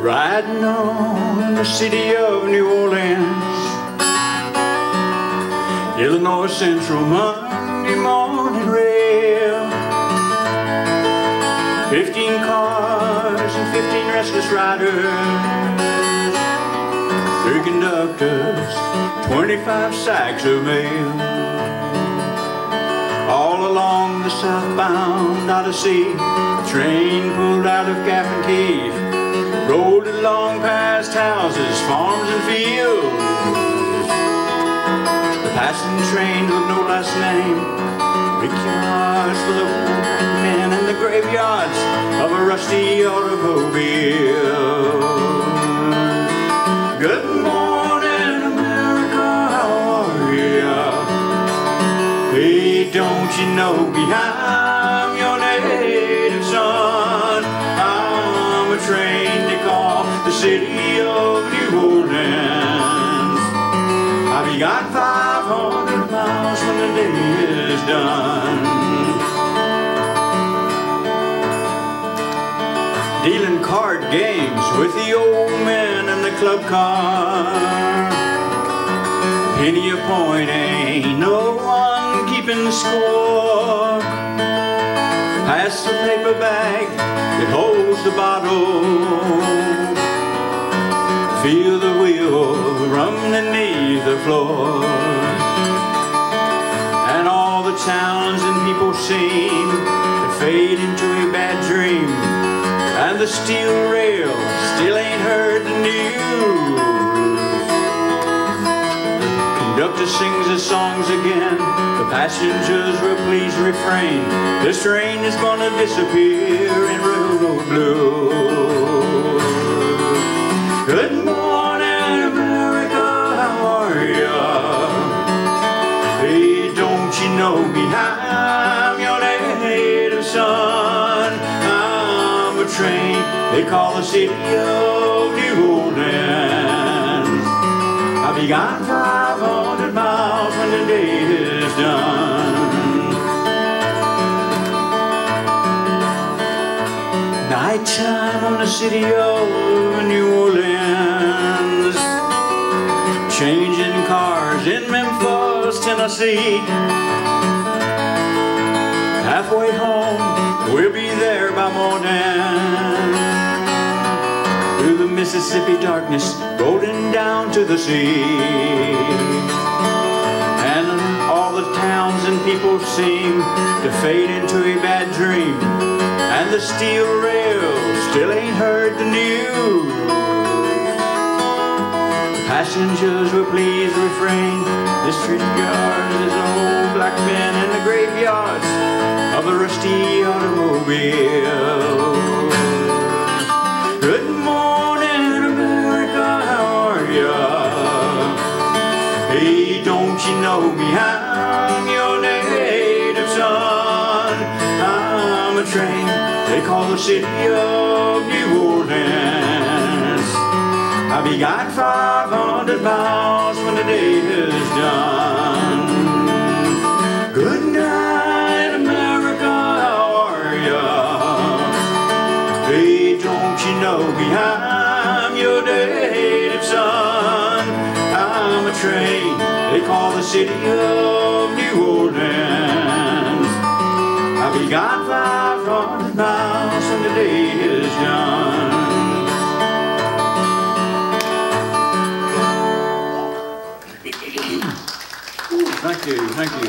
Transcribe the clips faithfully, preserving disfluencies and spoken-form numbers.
riding on the city of New Orleans, Illinois Central Monday morning rail. Fifteen cars and fifteen restless riders, three conductors, twenty-five sacks of mail. All along the southbound Odyssey, the train pulled out of Gaffin Cave, rolled along past houses, farms and fields. The passing train with no last name, brickyards full of white men, and the graveyards of a rusty automobile. Good morning, America, how are ya? Hey, don't you know I'm your native son? I'm a train they call the city of New Orleans. I've got five hundred miles when the day is done. Dealing card games with the old men in the club car. Penny a point, ain't no one keeping score. Pass the paper bag that holds the bottle. Feel the wheel run beneath the floor. And all the towns and people seem to fade into a bad dream, and the steel rail still ain't heard the news. Conductor sings his songs again, the passengers will please refrain. This train is gonna disappear in railroad blue. Good morning, America, how are ya? Hey, don't you know me, I'm your native son. I'm a train they call the city of New Orleans. I'll be gone five hundred miles when the day is done. Nighttime on the city of New Orleans, changing cars in Memphis, Tennessee. Halfway home, we'll be there by morning. Through the Mississippi darkness, rolling down to the sea. And all the towns and people seem to fade into a bad dream, and the steel rail still ain't heard the news. The passengers will please refrain. This streetcar is old black men in the graveyards of a rusty automobile. Good morning, America, how are ya? Hey, don't you know me, I'm your native son. I'm a train they call the city of New Orleans. I'll be gone five hundred miles when the day is done. Good night, America, how are ya? Hey, don't you know me, I'm your native son. I'm a train they call the city of New Orleans. I'll be gone five hundred miles when the day is done. Thank you, thank you.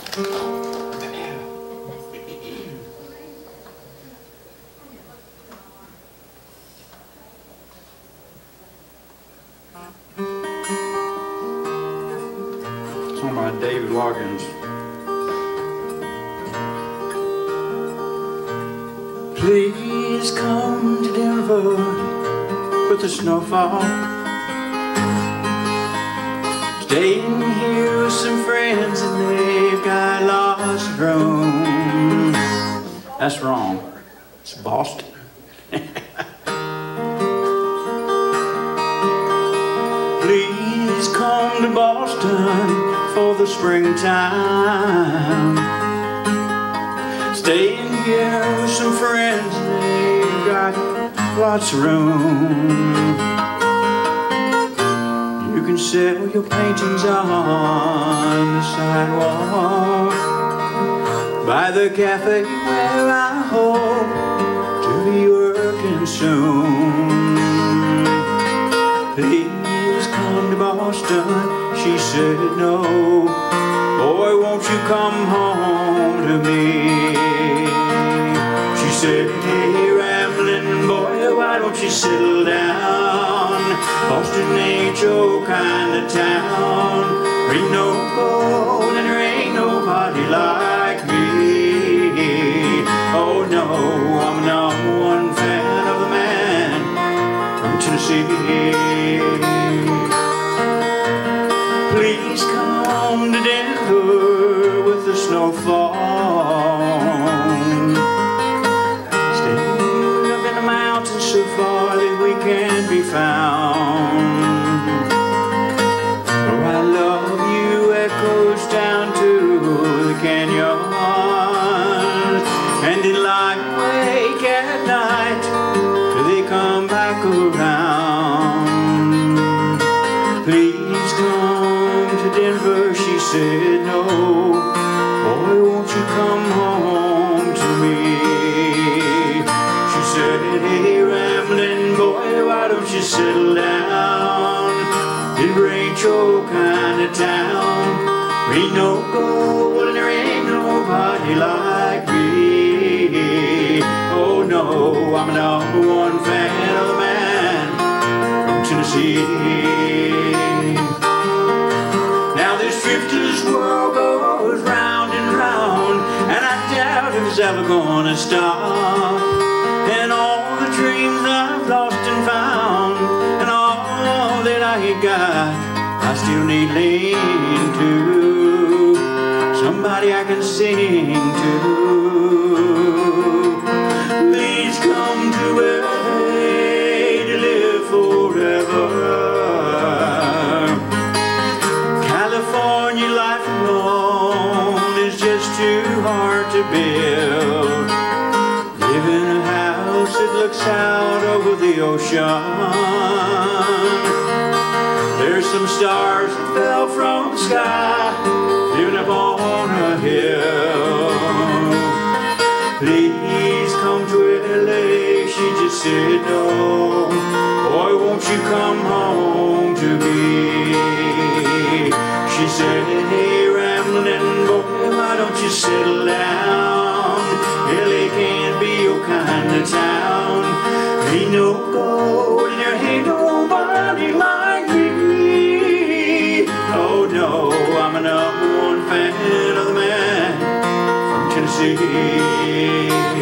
Song by David Loggins. Please come to Denver with the snowfall. Staying here with some friends and they've got lost room. That's wrong. It's Boston. Please come to Boston for the springtime. Staying here with some friends and they've got lots of room. You can sell your paintings on the sidewalk by the cafe where I hope to be working soon. Please come to Boston, she said no. Boy, won't you come home to me? She said, hey, rambling boy, why don't you settle down? Boston ain't your kind of town. There ain't no gold and there ain't nobody like me. Oh no, I'm the number one fan of the man from Tennessee. Please come to Denver with the snowfall. Stay up in the mountains so far that we can't be found. Oh, I love you echoes down to the canyons, and in lie awake at night till they come back around. Please come to Denver, she said no. Boy, won't you come home to me? She said, hey, rambling boy, why don't you settle down? Denver ain't your kind of town. There ain't no gold and there ain't nobody like me. Oh no, I'm a number one fan of the man from Tennessee. Now this drifter's world goes round and round, and I doubt if it's ever gonna stop. And all the dreams I've lost and found, and all that I ain't got, I still need lean to somebody I can sing to. Please come to L A to live forever. California life alone is just too hard to build. Live in a house that looks out over the ocean. There's some stars that fell from the sky, living up on a hill. Please come to L A, she just said no. Boy, won't you come home to me? She said, hey, rambling boy, why don't you settle down? L A can't be your kind of town. Ain't no gold and there ain't nobody like me. Oh no, I'm a number one fan of the man from Tennessee.